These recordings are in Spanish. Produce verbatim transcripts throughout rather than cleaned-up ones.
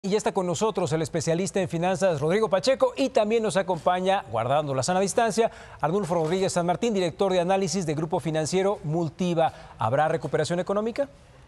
Y ya está con nosotros el especialista en finanzas Rodrigo Pacheco y también nos acompaña, guardando la sana distancia, Arnulfo Rodríguez San Martín, director de análisis de Grupo Financiero Multiva. ¿Habrá recuperación económica?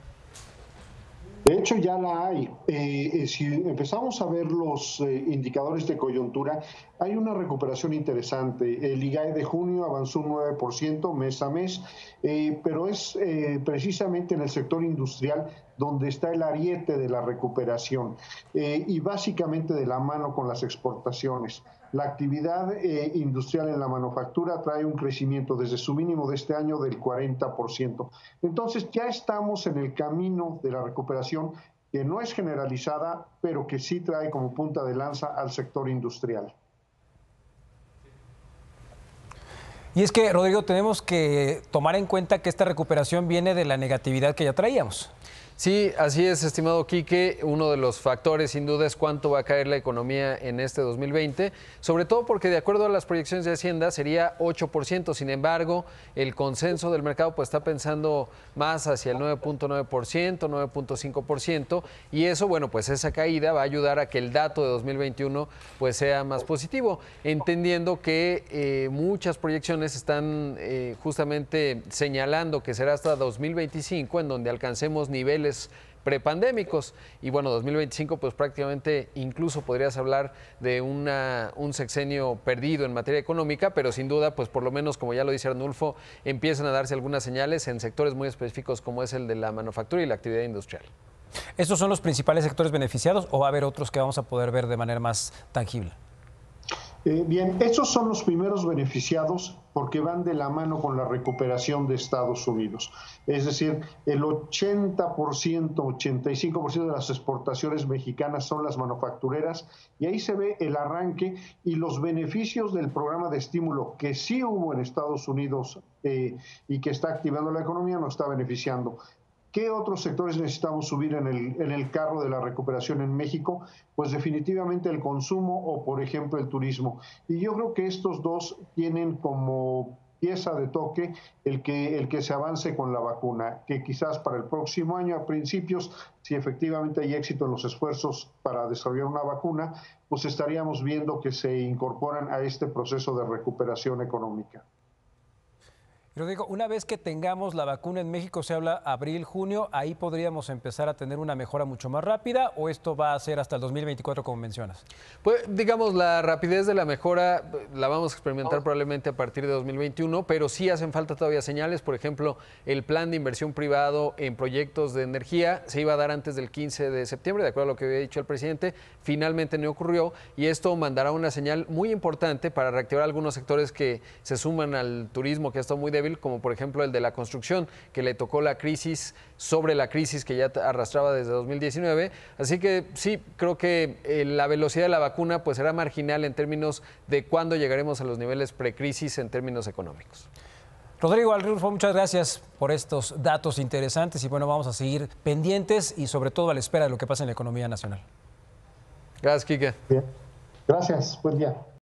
De hecho, ya la hay. Eh, si empezamos a ver los eh, indicadores de coyuntura, hay una recuperación interesante. El I G A E de junio avanzó un nueve por ciento mes a mes, eh, pero es eh, precisamente en el sector industrial donde está el ariete de la recuperación eh, y básicamente de la mano con las exportaciones. La actividad eh, industrial en la manufactura trae un crecimiento desde su mínimo de este año del cuarenta por ciento. Entonces ya estamos en el camino de la recuperación que no es generalizada, pero que sí trae como punta de lanza al sector industrial. Y es que, Rodrigo, tenemos que tomar en cuenta que esta recuperación viene de la negatividad que ya traíamos. Sí, así es, estimado Quique. Uno de los factores, sin duda, es cuánto va a caer la economía en este dos mil veinte, sobre todo porque, de acuerdo a las proyecciones de Hacienda, sería ocho por ciento. Sin embargo, el consenso del mercado pues, está pensando más hacia el nueve punto nueve por ciento, nueve punto cinco por ciento, y eso, bueno, pues esa caída va a ayudar a que el dato de dos mil veintiuno pues, sea más positivo, entendiendo que eh, muchas proyecciones están eh, justamente señalando que será hasta dos mil veinticinco en donde alcancemos niveles prepandémicos. Y bueno, dos mil veinticinco pues prácticamente incluso podrías hablar de una, un sexenio perdido en materia económica, pero sin duda pues por lo menos, como ya lo dice Arnulfo, empiezan a darse algunas señales en sectores muy específicos como es el de la manufactura y la actividad industrial. ¿Estos son los principales sectores beneficiados o va a haber otros que vamos a poder ver de manera más tangible? Eh, bien, estos son los primeros beneficiados porque van de la mano con la recuperación de Estados Unidos. Es decir, el ochenta por ciento, ochenta y cinco por ciento de las exportaciones mexicanas son las manufactureras y ahí se ve el arranque y los beneficios del programa de estímulo que sí hubo en Estados Unidos eh, y que está activando la economía nos está beneficiando. ¿Qué otros sectores necesitamos subir en el, en el carro de la recuperación en México? Pues definitivamente el consumo o, por ejemplo, el turismo. Y yo creo que estos dos tienen como pieza de toque el que, el que se avance con la vacuna, que quizás para el próximo año, a principios, si efectivamente hay éxito en los esfuerzos para desarrollar una vacuna, pues estaríamos viendo que se incorporan a este proceso de recuperación económica. Rodrigo, una vez que tengamos la vacuna en México, se habla abril, junio, ahí podríamos empezar a tener una mejora mucho más rápida, ¿o esto va a ser hasta el dos mil veinticuatro como mencionas? Pues digamos, la rapidez de la mejora la vamos a experimentar probablemente a partir de dos mil veintiuno, pero sí hacen falta todavía señales. Por ejemplo, el plan de inversión privado en proyectos de energía se iba a dar antes del quince de septiembre, de acuerdo a lo que había dicho el presidente, finalmente no ocurrió y esto mandará una señal muy importante para reactivar algunos sectores que se suman al turismo, que ha estado muy débil, como por ejemplo el de la construcción, que le tocó la crisis sobre la crisis que ya arrastraba desde dos mil diecinueve. Así que sí, creo que eh, la velocidad de la vacuna pues será marginal en términos de cuándo llegaremos a los niveles precrisis en términos económicos. Rodrigo Arnulfo, muchas gracias por estos datos interesantes y bueno, vamos a seguir pendientes y sobre todo a la espera de lo que pasa en la economía nacional. Gracias, Quique. Bien. Gracias, buen día.